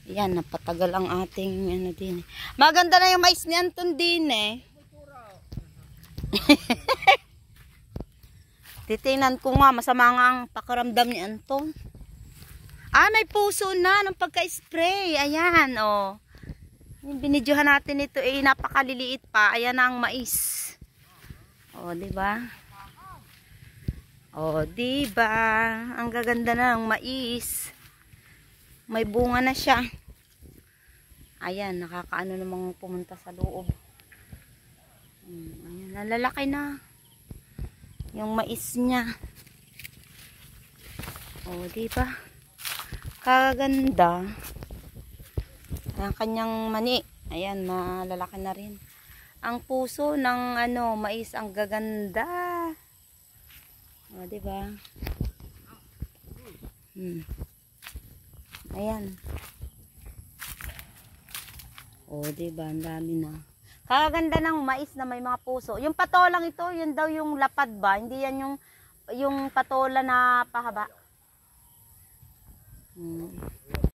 Yan, napatagal ang ating ano din. Maganda na yung mais ni Anton din eh. Titingnan ko nga, masama nga ang pakiramdam ni Anton. Ah, may puso na ng pagka-spray. Ayan, oh. Yung binidyohan natin ito, eh, napakaliliit pa. Ayan ang mais. Oh, diba? Oh, diba? Ang gaganda na ng mais. May bunga na siya. Ayan, nakakaano namang pumunta sa loob. Ayan, nalalaki na. Yung mais niya. Oh, diba? Kaganda. Ang kanyang mani. Ayan, malalaki na rin. Ang puso ng ano, mais ang gaganda. Oh, diba? Ayan. Oh, diba? Ang dami na. Kaganda ng mais na may mga puso. Yung patolang ito, yun daw yung lapad ba? Hindi yan yung patola na pahaba.